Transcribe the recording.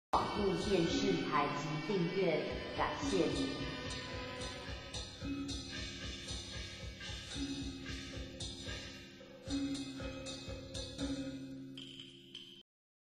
网络电视台及订阅，感谢您。